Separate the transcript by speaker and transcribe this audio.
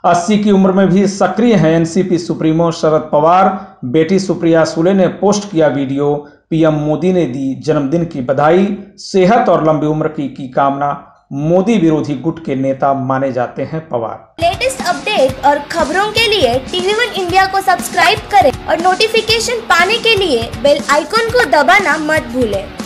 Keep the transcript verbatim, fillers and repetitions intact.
Speaker 1: अस्सी की उम्र में भी सक्रिय हैं एनसीपी सुप्रीमो शरद पवार। बेटी सुप्रिया सुले ने पोस्ट किया वीडियो। पीएम मोदी ने दी जन्मदिन की बधाई, सेहत और लंबी उम्र की की कामना। मोदी विरोधी गुट के नेता माने जाते हैं पवार।
Speaker 2: लेटेस्ट अपडेट और खबरों के लिए टीवी वन इंडिया को सब्सक्राइब करें और नोटिफिकेशन पाने के लिए बेल आइकॉन को दबाना मत भूलें।